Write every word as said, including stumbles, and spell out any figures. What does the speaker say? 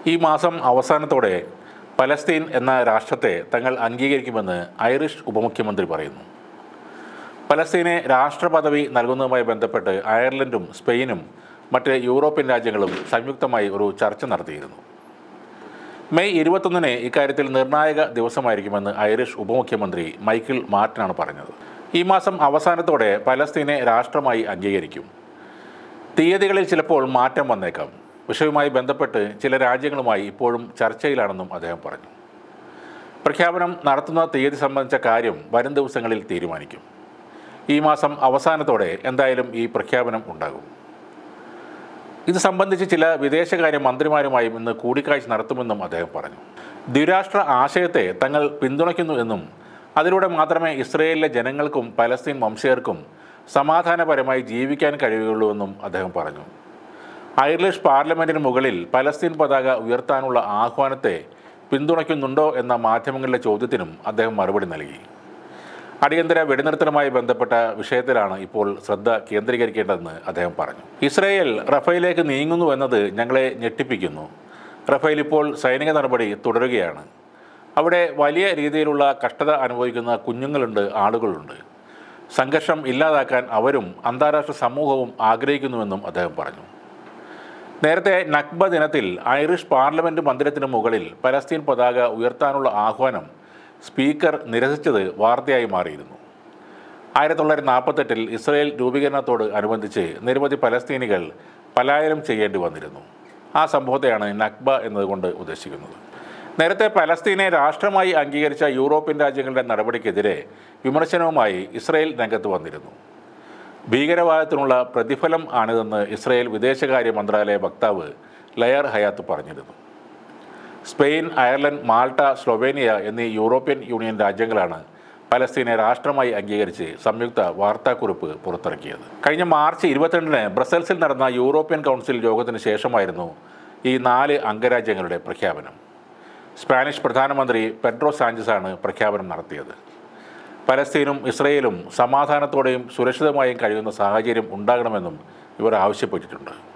ഈ മാസം അവസാനത്തോടെ പലസ്തീൻ എന്ന രാഷ്ട്രത്തെ തങ്ങൾ അംഗീകരിക്കുമെന്ന് ഐറിഷ് ഉപമുഖ്യമന്ത്രി പറയുന്നു. പലസ്തീനെ രാഷ്ട്രപദവി നൽകുന്നതുമായി ബന്ധപ്പെട്ട് അയർലൻഡും സ്പെയിനും മറ്റ് യൂറോപ്യൻ രാജ്യങ്ങളും സംയുക്തമായി ഒരു ചർച്ച നടത്തിയിരുന്നു. മെയ് ഇരുപത്തൊന്നിന് ഇക്കാര്യത്തിൽ നിർണായക ദിവസമായിരിക്കുമെന്ന് ഐറിഷ് ഉപമുഖ്യമന്ത്രി മൈക്കിൾ മാർട്ടിനാണ് പറഞ്ഞത്. ഈ മാസം അവസാനത്തോടെ പലസ്തീനെ രാഷ്ട്രമായി അംഗീകരിക്കും. തീയതികളിൽ ചിലപ്പോൾ മാറ്റം വന്നേക്കാം. വിഷയവുമായി ബന്ധപ്പെട്ട് ചില രാജ്യങ്ങളുമായി ഇപ്പോഴും ചർച്ചയിലാണെന്നും അദ്ദേഹം പറഞ്ഞു. പ്രഖ്യാപനം നടത്തുന്ന തീയതി സംബന്ധിച്ച കാര്യം വരും ദിവസങ്ങളിൽ തീരുമാനിക്കും. ഈ മാസം അവസാനത്തോടെ എന്തായാലും ഈ പ്രഖ്യാപനം ഉണ്ടാകും. ഇത് സംബന്ധിച്ച് ചില വിദേശകാര്യ മന്ത്രിമാരുമായും ഇന്ന് കൂടിക്കാഴ്ച നടത്തുമെന്നും അദ്ദേഹം പറഞ്ഞു. ദ്വിരാഷ്ട്ര ആശയത്തെ തങ്ങൾ പിന്തുണയ്ക്കുന്നു എന്നും അതിലൂടെ മാത്രമേ ഇസ്രയേലിലെ ജനങ്ങൾക്കും പലസ്തീൻ വംശജർക്കും സമാധാനപരമായി ജീവിക്കാൻ കഴിയുകയുള്ളൂ എന്നും അദ്ദേഹം പറഞ്ഞു. ഐറിഷ് പാർലമെൻറ്റിന് മുകളിൽ പലസ്തീൻ പതാക ഉയർത്താനുള്ള ആഹ്വാനത്തെ പിന്തുണയ്ക്കുന്നുണ്ടോ എന്ന മാധ്യമങ്ങളുടെ ചോദ്യത്തിനും അദ്ദേഹം മറുപടി നൽകി. അടിയന്തര വെടിനിർത്തലുമായി ബന്ധപ്പെട്ട വിഷയത്തിലാണ് ഇപ്പോൾ ശ്രദ്ധ കേന്ദ്രീകരിക്കേണ്ടതെന്ന് അദ്ദേഹം പറഞ്ഞു. ഇസ്രയേൽ റഫേലിലേക്ക് നീങ്ങുന്നു എന്നത് ഞങ്ങളെ ഞെട്ടിപ്പിക്കുന്നു. റഫേൽ ഇപ്പോൾ സൈനിക നടപടി തുടരുകയാണ്. അവിടെ വലിയ രീതിയിലുള്ള കഷ്ടത അനുഭവിക്കുന്ന കുഞ്ഞുങ്ങളുണ്ട്, ആളുകളുണ്ട്. സംഘർഷം ഇല്ലാതാക്കാൻ അവരും അന്താരാഷ്ട്ര സമൂഹവും ആഗ്രഹിക്കുന്നുവെന്നും അദ്ദേഹം പറഞ്ഞു. നേരത്തെ നക്ബ ദിനത്തിൽ ഐറിഷ് പാർലമെൻറ്റ് മന്ദിരത്തിന് മുകളിൽ പലസ്തീൻ പതാക ഉയർത്താനുള്ള ആഹ്വാനം സ്പീക്കർ നിരസിച്ചത് വാർത്തയായി മാറിയിരുന്നു. ആയിരത്തി തൊള്ളായിരത്തി നാൽപ്പത്തെട്ടിൽ ഇസ്രയേൽ രൂപീകരണത്തോട് അനുബന്ധിച്ച് നിരവധി പലസ്തീനികൾ പലായനം ചെയ്യേണ്ടി വന്നിരുന്നു. ആ സംഭവത്തെയാണ് നക്ബ എന്നതുകൊണ്ട് ഉദ്ദേശിക്കുന്നത്. നേരത്തെ പലസ്തീനെ രാഷ്ട്രമായി അംഗീകരിച്ച യൂറോപ്യൻ രാജ്യങ്ങളുടെ നടപടിക്കെതിരെ വിമർശനവുമായി ഇസ്രയേൽ രംഗത്ത് വന്നിരുന്നു. ഭീകരവാദത്തിനുള്ള പ്രതിഫലം ആണിതെന്ന് ഇസ്രയേൽ വിദേശകാര്യ മന്ത്രാലയ വക്താവ് ലയർ ഹയാത്ത് പറഞ്ഞിരുന്നു. സ്പെയിൻ, അയർലൻഡ്, മാൾട്ട, സ്ലൊവേനിയ എന്നീ യൂറോപ്യൻ യൂണിയൻ രാജ്യങ്ങളാണ് പലസ്തീനെ രാഷ്ട്രമായി അംഗീകരിച്ച് സംയുക്ത വാർത്താക്കുറിപ്പ് പുറത്തിറക്കിയത്. കഴിഞ്ഞ മാർച്ച് ഇരുപത്തിരണ്ടിന് ബ്രസൽസിൽ നടന്ന യൂറോപ്യൻ കൗൺസിൽ യോഗത്തിന് ശേഷമായിരുന്നു ഈ നാല് അംഗരാജ്യങ്ങളുടെ പ്രഖ്യാപനം. സ്പാനിഷ് പ്രധാനമന്ത്രി പെഡ്രോ സാഞ്ചസാണ് പ്രഖ്യാപനം നടത്തിയത്. പലസ്തീനും ഇസ്രയേലും സമാധാനത്തോടെയും സുരക്ഷിതമായും കഴിയുന്ന സാഹചര്യം ഉണ്ടാകണമെന്നും ഇവർ ആവശ്യപ്പെട്ടിട്ടുണ്ട്.